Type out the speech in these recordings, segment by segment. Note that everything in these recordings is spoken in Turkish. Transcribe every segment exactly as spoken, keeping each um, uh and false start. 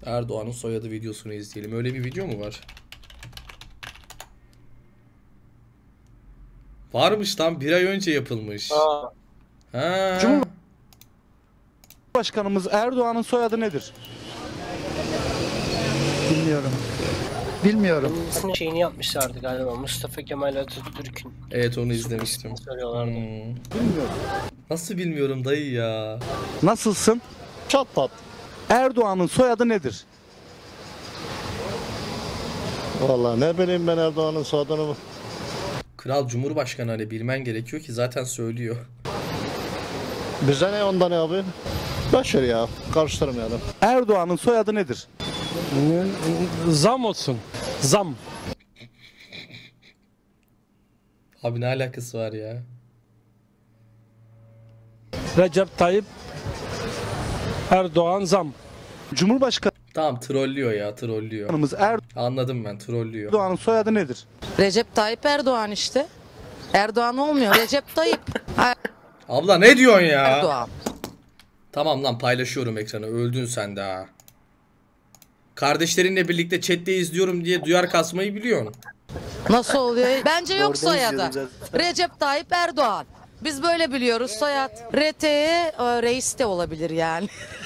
Erdoğan'ın soyadı videosunu izleyelim. Öyle bir video mu var? Varmış, tam bir ay önce yapılmış. Aa. Ha. Cumhurbaşkanımız Erdoğan'ın soyadı nedir? Bilmiyorum. Bilmiyorum. Kendisinin şeyini yapmışlardı galiba, Mustafa Kemal Atatürk'ün. Evet, onu izlemiştim. Söylüyorlardı. Hmm. Bilmiyorum. Nasıl bilmiyorum dayı ya. Nasılsın? Çat pat. Erdoğan'ın soyadı nedir? Vallahi ne bileyim ben Erdoğan'ın soyadını. Kral Cumhurbaşkanı, hani bilmen gerekiyor ki zaten söylüyor. Bize ne ondan abi? Başarı ya. Karıştırmayalım. Erdoğan'ın soyadı nedir? Zam olsun. Zam. Abi ne alakası var ya? Recep Tayyip Erdoğan zam. Cumhurbaşkanımız Tamam, trollüyor ya, trollüyor. Anladım ben, trollüyor. Erdoğan'ın soyadı nedir? Recep Tayyip Erdoğan işte. Erdoğan olmuyor. Recep Tayyip Abla ne diyorsun ya? Erdoğan. Tamam lan, paylaşıyorum ekranı. Öldün sen de ha. Kardeşlerinle birlikte chatte izliyorum diye duyar kasmayı biliyorsun. Nasıl oluyor? Bence yok Oradan soyadı. izliyordum Recep Tayyip Erdoğan. Biz böyle biliyoruz soyad. R T E reis de olabilir yani.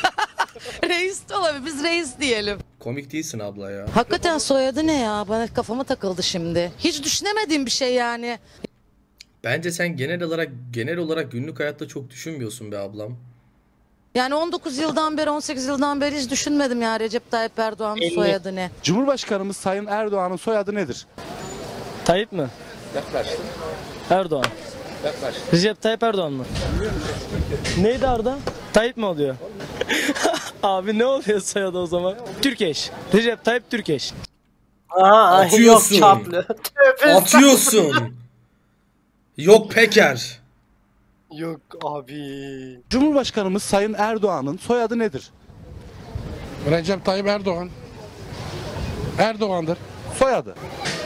Reis de olabilir. Biz reis diyelim. Komik değilsin abla ya. Hakikaten soyadı ne ya? Bana kafama takıldı şimdi. Hiç düşünemediğim bir şey yani. Bence sen genel olarak genel olarak günlük hayatta çok düşünmüyorsun be ablam. Yani on dokuz yıldan beri, on sekiz yıldan beri hiç düşünmedim ya Recep Tayyip Erdoğan'ın elli. soyadı ne? Cumhurbaşkanımız Sayın Erdoğan'ın soyadı nedir? Tayyip mi? Yaklaştın. Erdoğan. Yaklaştın. Recep Tayyip Erdoğan mı? Neydi Arda? Tayyip mi oluyor? Abi ne oluyor soyadı o zaman? Türkeş. Recep Tayyip Türkeş. Aa, Atıyorsun. yok çaplı. Atıyorsun. Yok Peker. Yok abi. Cumhurbaşkanımız Sayın Erdoğan'ın soyadı nedir? Recep Tayyip Erdoğan. Erdoğan'dır. Soyadı.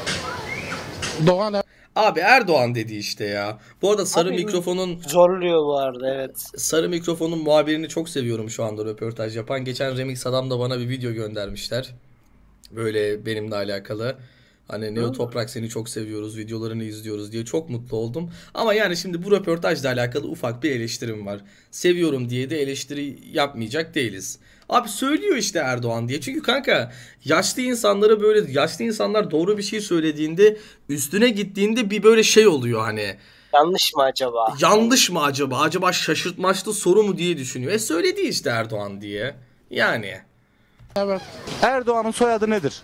Doğan Er- Abi Erdoğan dedi işte ya. Bu arada sarı Abi, mikrofonun Zorluyor bu arada, evet. sarı mikrofonun muhabirini çok seviyorum şu anda, röportaj yapan. Geçen Remix Adam da bana bir video göndermişler. Böyle benimle alakalı. Hani Neo Toprak seni çok seviyoruz, videolarını izliyoruz diye çok mutlu oldum. Ama yani şimdi bu röportajla alakalı ufak bir eleştirim var. Seviyorum diye de eleştiri yapmayacak değiliz. Abi söylüyor işte Erdoğan diye. Çünkü kanka yaşlı insanlara böyle, yaşlı insanlar doğru bir şey söylediğinde üstüne gittiğinde bir böyle şey oluyor hani. Yanlış mı acaba? Yanlış mı acaba? Acaba şaşırtmaçlı soru mu diye düşünüyor. E söyledi işte Erdoğan diye. Yani. Evet. Erdoğan'ın soyadı nedir?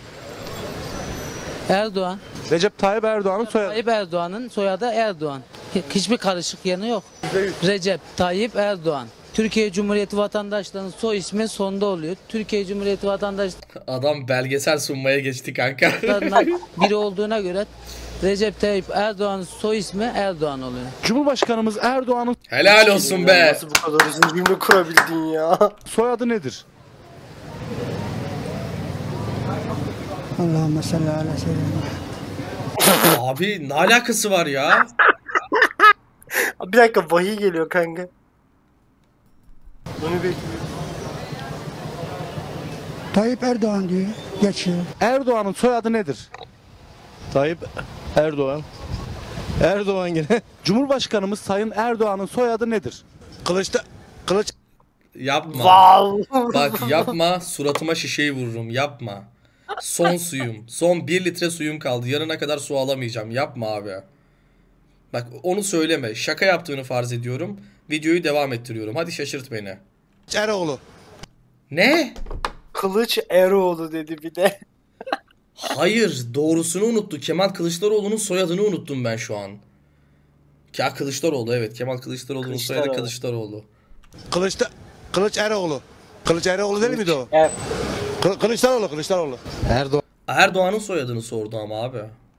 Erdoğan. Recep Tayyip Erdoğan'ın soyadı. Tayyip Erdoğan'ın soyadı Erdoğan. Hiçbir karışık yanı yok. Recep Tayyip Erdoğan. Türkiye Cumhuriyeti vatandaşlarının soy ismi sonda oluyor. Türkiye Cumhuriyeti vatandaşlarından Adam belgesel sunmaya geçti kanka. biri olduğuna göre Recep Tayyip Erdoğan'ın soy ismi Erdoğan oluyor. Cumhurbaşkanımız Erdoğan'ın Helal olsun Ya, be. nasıl bu kadar uzun cümle kurabildin ya? soyadı nedir? Allahümme salli ala seyyidina. Abi ne alakası var ya? Bir dakika, vahiy geliyor kanka. Bunu bekliyorum. Tayyip Erdoğan diyor. Geçiyor. Erdoğan'ın soyadı nedir? Tayyip Erdoğan. Erdoğan gene. Cumhurbaşkanımız Sayın Erdoğan'ın soyadı nedir? Kılıçta Kılıç Yapma. Wow. Bak yapma, suratıma şişeyi vururum, yapma. Son suyum. Son bir litre suyum kaldı. Yarına kadar su alamayacağım. Yapma abi. Bak onu söyleme. Şaka yaptığını farz ediyorum. Videoyu devam ettiriyorum. Hadi şaşırt beni. Eroğlu. Ne? Kılıç Eroğlu dedi bir de. Hayır. Doğrusunu unuttu. Kemal Kılıçdaroğlu'nun soyadını unuttum ben şu an. Ya Kılıçdaroğlu, evet. Kemal Kılıçdaroğlu'nun soyadı Kılıçdaroğlu. Kılıçdaroğlu. Kılıçta Kılıç Eroğlu. Kılıç Eroğlu değil miydi o? Evet. Kı- Kılıçdaroğlu, Kılıçdaroğlu. Erdoğan. Erdoğan'ın soyadını sordu ama abi.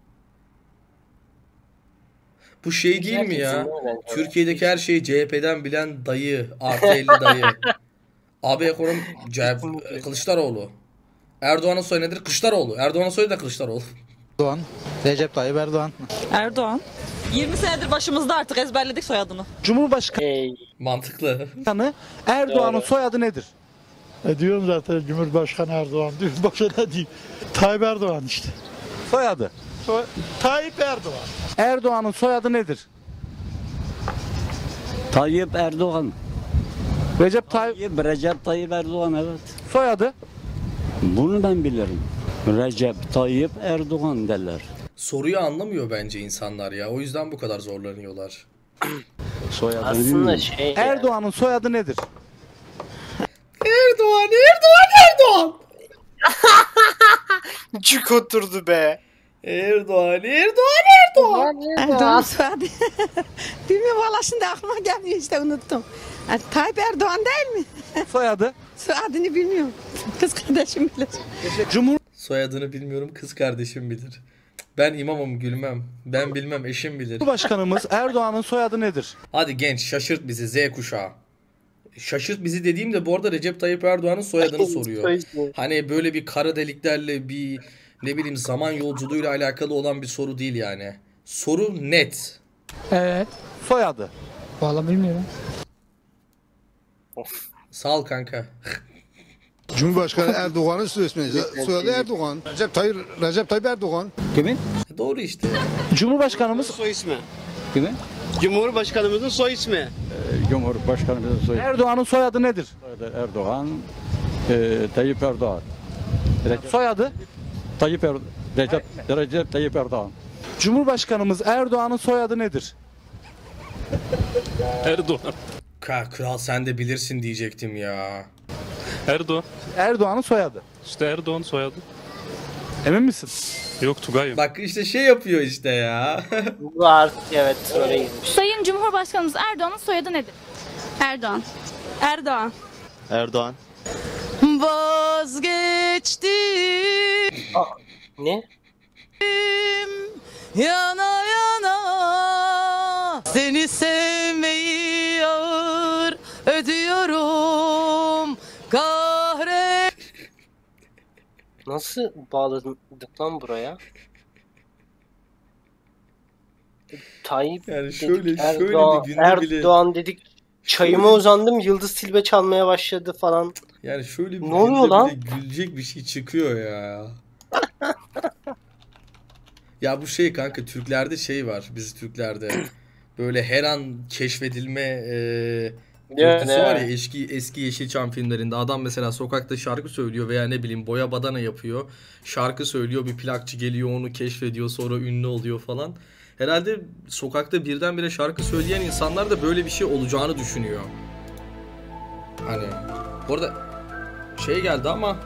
Bu şey değil mi ya? Herkesin öyle. Türkiye'deki her şeyi C H P'den bilen dayı. Artı elli dayı. Abi ekonomi C H P, Kılıçdaroğlu. Erdoğan'ın soyadı nedir? Kılıçdaroğlu. Erdoğan'ın soyadı da Kılıçdaroğlu. Erdoğan. Recep Tayyip Erdoğan. Erdoğan. yirmi senedir başımızda, artık ezberledik soyadını. Cumhurbaşkanı Ey. Mantıklı. Erdoğan'ın Doğru. soyadı nedir? E diyorum zaten Cumhurbaşkanı Erdoğan diyor. Başka ne diyeyim? Tayyip Erdoğan işte. Soyadı. So- Tayyip Erdoğan. Erdoğan'ın soyadı nedir? Tayyip Erdoğan. Recep Tayyip. Tayyip, Recep Tayyip Erdoğan evet. Soyadı. Bunu ben bilirim. Recep Tayyip Erdoğan derler. Soruyu anlamıyor bence insanlar ya. O yüzden bu kadar zorlanıyorlar. Soyadını Aslında bilmiyorum. şey Erdoğan'ın soyadı nedir? Erdoğan, Erdoğan, Erdoğan. cuk oturdu be. Erdoğan, Erdoğan, Erdoğan. Erdoğan soyadı. Bilmiyorum valla şimdi aklıma gelmiyor işte unuttum. Yani Tayyip Erdoğan değil mi? Soyadı. Soyadını bilmiyorum. Kız kardeşim bilir. Cumhur Soyadını bilmiyorum, kız kardeşim bilir. Ben imamım, gülmem. Ben bilmem, eşim bilir. Cumhurbaşkanımız Erdoğan'ın soyadı nedir? Hadi genç, şaşırt bizi Z kuşağı. Şaşırt bizi dediğimde bu arada Recep Tayyip Erdoğan'ın soyadını soruyor. Hani böyle bir kara deliklerle bir ne bileyim zaman yolculuğuyla alakalı olan bir soru değil yani. Soru net. Evet. Soyadı. Valla bilmiyorum. Sağ ol kanka. Cumhurbaşkanı Erdoğan'ın soy ismi. Soyadı Erdoğan. Recep Tayyip, Recep Tayyip Erdoğan. Kimin? Doğru işte. Cumhurbaşkanımız Soy ismi. Kimin? Cumhurbaşkanımızın soy ismi. Cumhurbaşkanımızın soyadı Erdoğan'ın soyadı nedir? Erdoğan. E, Tayyip Erdoğan. Soyadı. Tayyip Erdoğan. Recep, Recep Tayyip Erdoğan. Cumhurbaşkanımız Erdoğan'ın soyadı nedir? Erdoğan. Ka kral sen de bilirsin diyecektim ya. Erdoğan. Erdoğan'ın soyadı. İşte Erdoğan soyadı. Emin misin? Yok Tugay'ım. Bak işte şey yapıyor işte ya. Bu artık evet öyle girmiş. Sayın Cumhurbaşkanımız Erdoğan'ın soyadı nedir? Erdoğan. Erdoğan. Erdoğan. Vazgeçtim Ne? yana yana seni sevmeyi ağır ödüyorum kahre. Nasıl bağladık lan buraya? Tayyip Yani dedik, şöyle- şöyle bir Erdoğan, günde bile- Erdoğan dedik. Çayıma uzandım, Yıldız Tilbe çalmaya başladı falan. Yani şöyle bir Ne oluyor günde lan? bile gülecek bir şey çıkıyor ya. Ya bu şey kanka Türklerde şey var biz Türklerde. Böyle her an keşfedilme e, dürtüsü ne? var ya eski eski Yeşilçam filmlerinde adam mesela sokakta şarkı söylüyor veya ne bileyim boya badana yapıyor. Şarkı söylüyor bir plakçı geliyor onu keşfediyor sonra ünlü oluyor falan. Herhalde sokakta birdenbire şarkı söyleyen insanlar da böyle bir şey olacağını düşünüyor. Hani bu arada şey geldi ama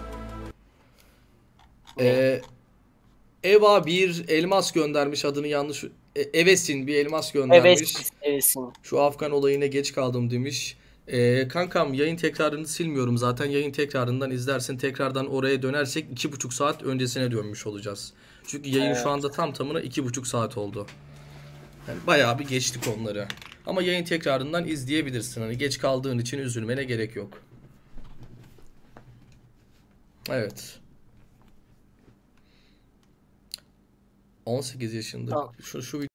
e, Eva bir elmas göndermiş adını yanlış e, Evesin bir elmas göndermiş. Evet, Evesin. Şu Afgan olayına geç kaldım demiş. E, kankam yayın tekrarını silmiyorum zaten yayın tekrarından izlersin tekrardan oraya dönersek iki buçuk saat öncesine dönmüş olacağız. Çünkü yayın Evet. şu anda tam tamına iki buçuk saat oldu. Yani bayağı bir geçtik onları. Ama yayın tekrarından izleyebilirsin. Hani geç kaldığın için üzülmene gerek yok. Evet. on sekiz yaşında. Tamam. Şu, şu